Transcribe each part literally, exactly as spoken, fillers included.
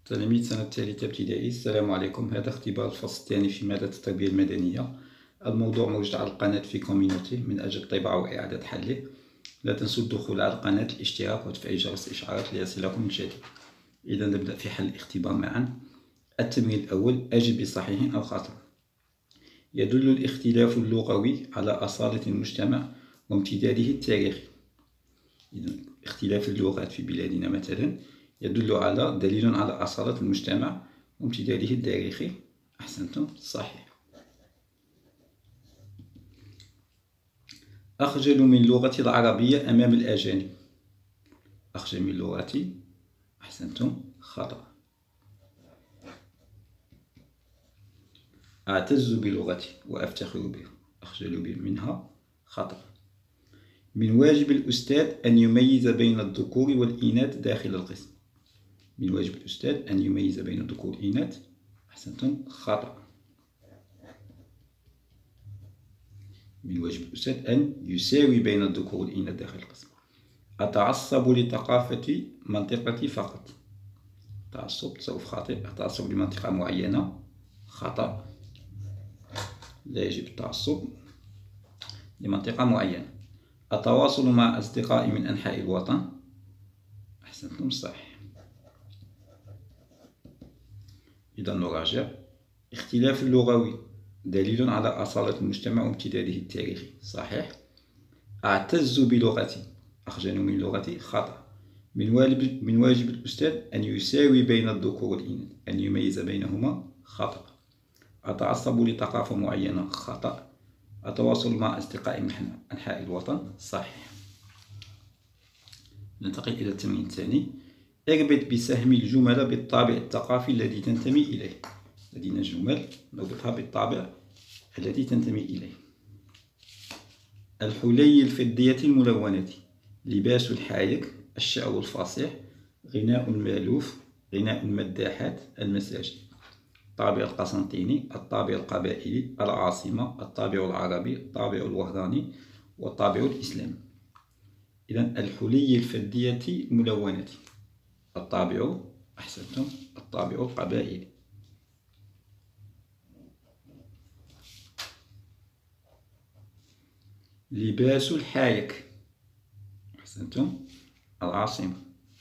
تلاميذ سنة الثالثة ابتدائي، السلام عليكم. هذا اختبار الفصل الثاني في مادة التربية المدنية. الموضوع موجود على القناة في كوميونيتي من أجل الطباعة وإعادة حله. لا تنسوا الدخول على القناة، الاشتراك وتفعيل جرس الإشعارات ليصلكم الجديد. إذا نبدأ في حل الاختبار معا. التمرين الأول: أجب بصحيح أو خطأ. يدل الاختلاف اللغوي على أصالة المجتمع وامتداده التاريخي. إذا اختلاف اللغات في بلادنا مثلا يدل على دليل على أصالة المجتمع وامتداده التاريخي. أحسنتم، صحيح. أخجل من لغتي العربية أمام الأجانب. أخجل من لغتي، أحسنتم، خطأ. أعتز بلغتي وأفتخر بها. أخجل منها، خطأ. من واجب الأستاذ أن يميز بين الذكور والإناث داخل القسم. من واجب الأستاذ أن يميز بين الذكور والإناث. أحسنتم، خطأ. من واجب الأستاذ أن يساوي بين الذكور والإناث داخل القسم. أتعصب لثقافة منطقتي فقط. تعصب تصرف خاطئ. أتعصب لمنطقة معينة، خطأ. لا يجب التعصب لمنطقة معينة. أتواصل مع أصدقائي من أنحاء الوطن. أحسنتم، صحيح. إذا نراجع: اختلاف اللغوي دليل على أصالة المجتمع وامتداده التاريخي، صحيح. أعتز بلغتي، أخجل من لغتي، خطأ. من واجب من واجب الأستاذ أن يساوي بين الذكور والإناث، أن يميز بينهما، خطأ. أتعصب لثقافة معينة، خطأ. أتواصل مع أصدقائي من أنحاء الوطن، صحيح. ننتقل إلى التمرين الثاني. اربط بسهم الجمل بالطابع الثقافي الذي تنتمي إليه. لدينا جمل نربطها بالطابع الذي تنتمي إليه. الحلي الفضية الملونة، لباس الحايك، الشعر الفصيح، غناء المألوف، غناء المداحات، المساجد. الطابع القسنطيني، الطابع القبائلي، العاصمة، الطابع العربي، الطابع الوهراني، والطابع الإسلامي. إذن الحلي الفضية الملونة، الطابع، أحسنتم، الطابع القبائلي. لباس الحايك، أحسنتم، العاصمة.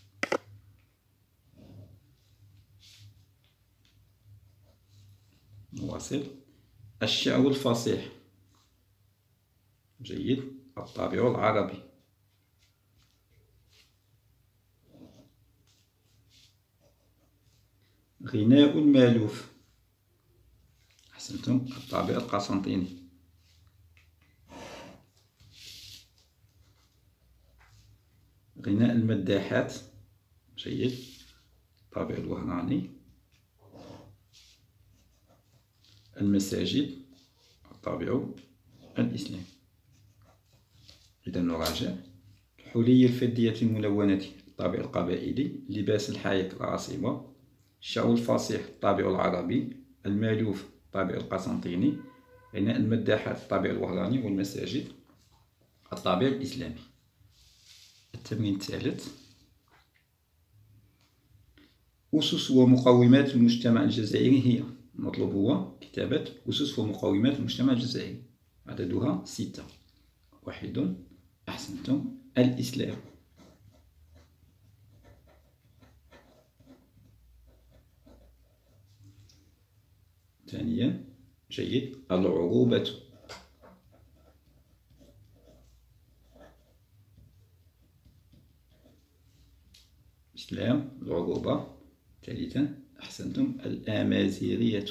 نواصل. الشعر الفصيح، جيد، الطابع العربي. غناء المألوف، أحسنتم، الطابع القسنطيني. غناء المداحات، جيد، الطابع الوهراني. المساجد، الطابع الإسلامي. إذا نراجع: الحلي الفضية الملونة، الطابع القبائلي. لباس الحايك، العاصمة. الشعر الفصيح، الطابع العربي. المألوف، الطابع القسنطيني. غناء المداحات، الطابع الوهراني. والمساجد، الطابع الإسلامي. التمرين الثالث: أسس ومقومات المجتمع الجزائري هي. المطلوب هو كتابة أسس ومقومات المجتمع الجزائري، عددها ستة. واحد، أحسنتم، الإسلام. ثانيا، جيد، العروبة. إسلام، العروبة. ثالثا، أحسنتم، الأمازيغية.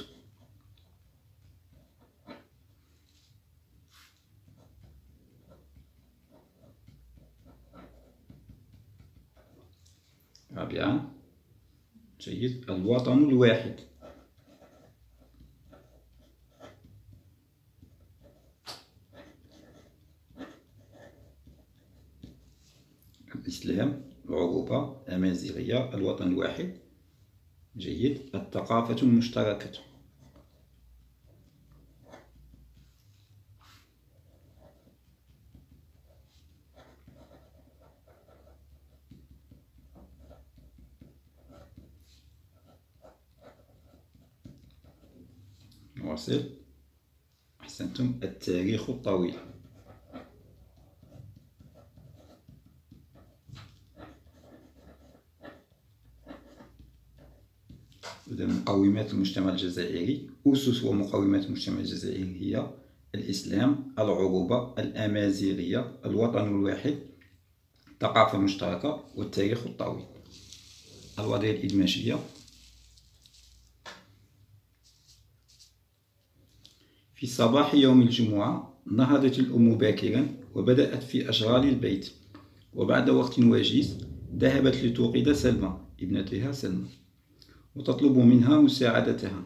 رابعا، جيد، الوطن الواحد. الإسلام، العروبة، الأمازيغية، الوطن الواحد. جيد، الثقافة المشتركة. نواصل. أحسنتم. التاريخ الطويل. إذا مقومات المجتمع الجزائري. أسس ومقومات المجتمع الجزائري هي الإسلام، العروبة، الأمازيغية، الوطن الواحد، الثقافة المشتركة، والتاريخ الطويل. الوضعية الإدماجية. في صباح يوم الجمعة نهضت الأم باكرا وبدأت في أشغال البيت، وبعد وقت وجيز ذهبت لتوقظ سلمى ابنتها سلمى وتطلب منها مساعدتها،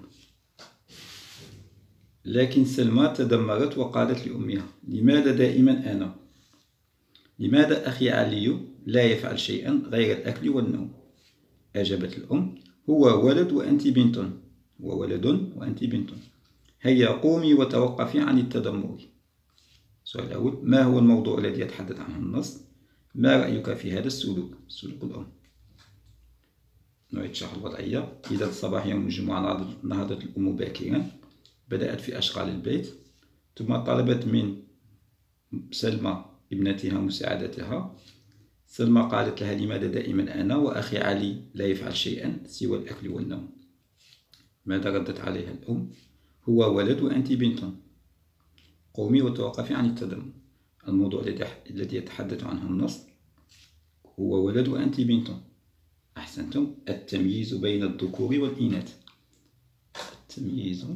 لكن سلمى تذمرت وقالت لأمها: لماذا دائما أنا؟ لماذا أخي علي لا يفعل شيئا غير الأكل والنوم؟ أجابت الأم: هو ولد وأنت بنت، هو ولد وأنت بنت، هيا قومي وتوقفي عن التذمر. السؤال الأول: ما هو الموضوع الذي يتحدث عنه النص؟ ما رأيك في هذا السلوك؟ سلوك الأم. نعيد شرح الوضعية. إذا صباح يوم الجمعة نهضت الأم باكرا، بدأت في أشغال البيت، ثم طلبت من سلمى ابنتها مساعدتها. سلمى قالت لها: لماذا دائما أنا وأخي علي لا يفعل شيئا سوى الأكل والنوم؟ ماذا ردت عليها الأم؟ هو ولد وأنت بنت، قومي وتوقفي عن التذمر. الموضوع الذي يتحدث عنه النص هو ولد وأنت بنت. أحسنتم. التمييز بين الذكور والإناث. التمييز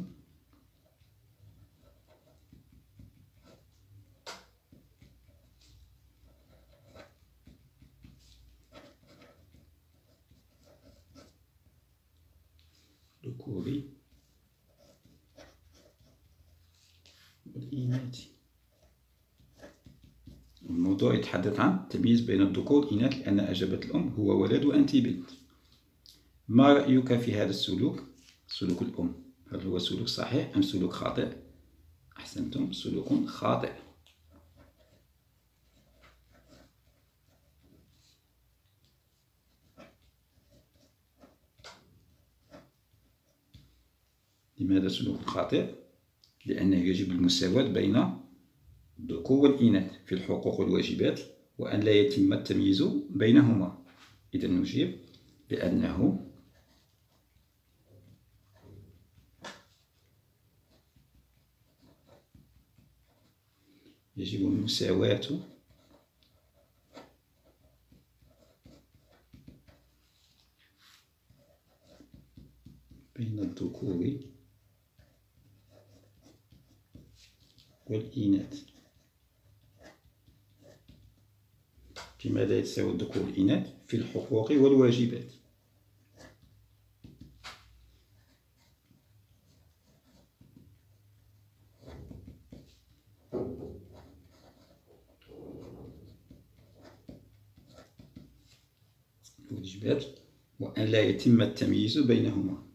ذكوري والإناث. الموضوع يتحدث عن التمييز بين الذكور والإناث، لأن أجابت الأم: هو ولد وأنت بنت. ما رأيك في هذا السلوك؟ سلوك الأم، هل هو سلوك صحيح أم سلوك خاطئ؟ أحسنتم، سلوك خاطئ. لماذا سلوك خاطئ؟ لأنه يجب المساواة بين الذكور والإناث في الحقوق والواجبات، وأن لا يتم التمييز بينهما. إذا نجيب بأنه يجب المساواة بين الذكور والإناث. في ماذا يتساوى الذكور والإناث؟ في الحقوق والواجبات. الواجبات، وأن لا يتم التمييز بينهما.